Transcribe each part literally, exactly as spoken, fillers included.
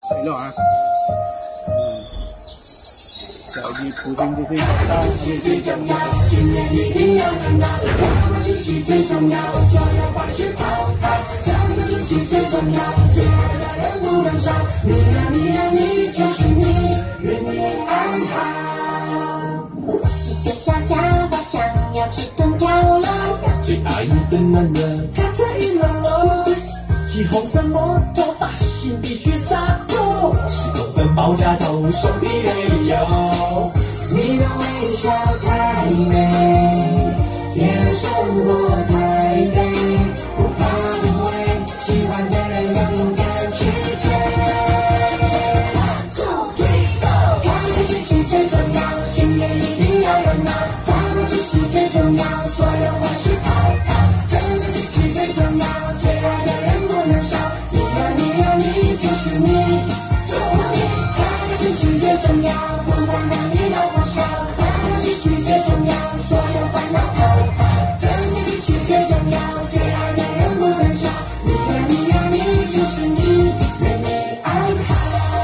谁了啊？嗯，小鱼不停不停，大喜最重要，新年一定要热闹，我们是喜最重要，所有坏事跑跑，这个是喜最重要，最爱的人不能少，你呀你呀你就是你，愿你安好。 几个小家伙想要吃顿跳楼， 最爱一顿暖热， 开车一楼楼， 骑红色摩托，发型必须洒脱，十公分爆炸头，手臂没理由。你的微笑太美，别人生活太累，不怕不畏，喜欢的人要勇敢去追。One two three go， 开开心心最重要，新年一定要热闹，快乐是喜最重要，所有坏事跑跑，真的是喜最重要，最爱的人不能少，你呀你呀你就是你，祝福你，开开心心最重要，不管男女老幼小，快乐是喜最重要，所有烦恼跑跑，真的是喜最重要，最爱的人不能少，你呀你呀你就是你，愿你安好。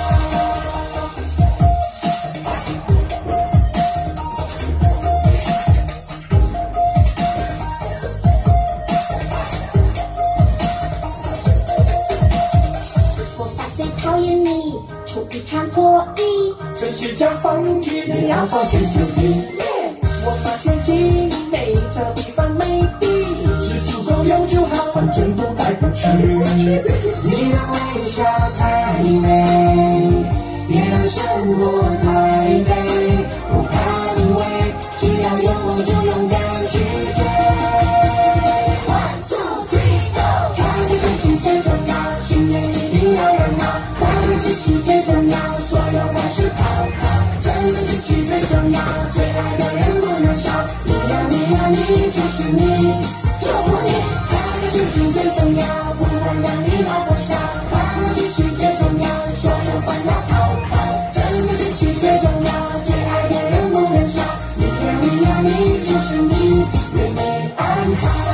我爸最讨厌你，出去穿破衣，这是叫放弃，你要保险就听。我发现青梅这地方没地，只足够有就好，反正都带不去。你的微笑太美，别让生活太累，不怕不畏，只要有梦就勇敢去追。One two three go， 开开心心最重要，新年一定要热闹，快乐是喜最重要，所有坏事跑跑，真的是喜最重要，最爱的人不能少，你呀你呀你就是你，祝福你，开开心心最重要，不管男女老幼小，快乐是喜最重要，所有烦恼跑跑，真的是喜最重要，最爱的人不能少，你呀你呀你就是你，愿你安好。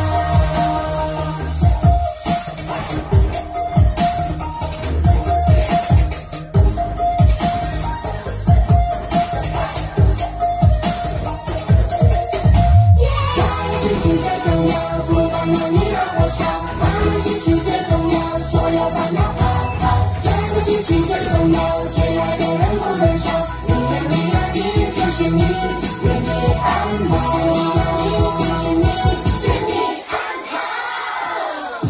心最重要，不管男女老幼小，快乐是喜最重要，所有烦恼跑跑，真的是喜最重要，最爱的人不能少，你呀你呀你就是你，愿你安好，你就是你，愿你安好。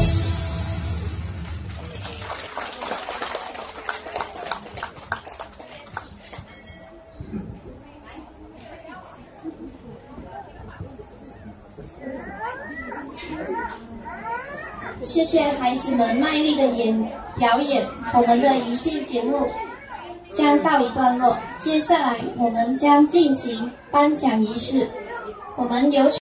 谢谢孩子们卖力的演表演，我们的娱戏节目将告一段落，接下来我们将进行颁奖仪式，我们有请